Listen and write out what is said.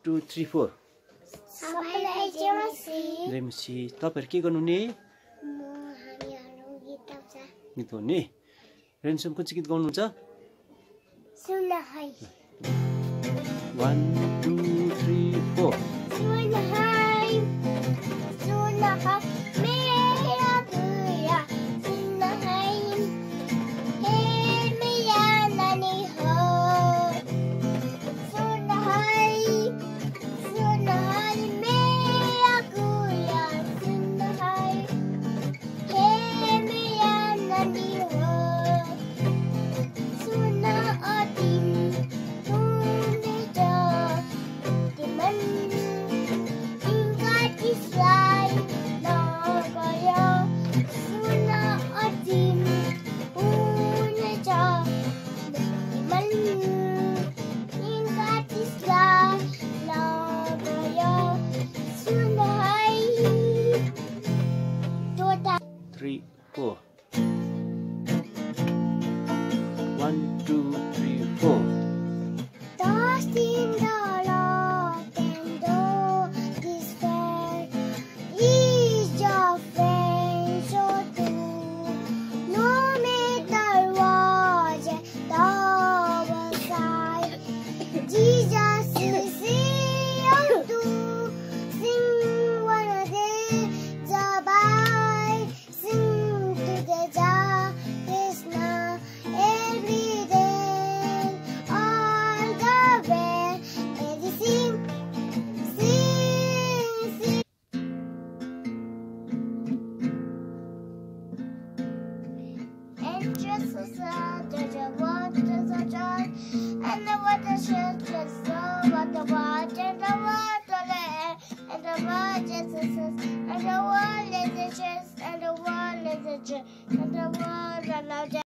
2 3 4 सबैलाई जेमसी तपाईहरु के गर्नुहुने गीत गाउने रेन्सम कुन चाहिँ गीत गाउनुहुन्छ 1 2 3 4 3 4 1 2 3 4 Dust in the lot and though this fair is your friend so true. No matter what the other side, Jesus is here to sing one day the bye, sing to the Jah Krishna every day. All the way, they sing, sing, sing. And just as the water is a jar, and the water should just so what the water and the water and the water is and the wall is a chest and the wall is a chest and the wall and the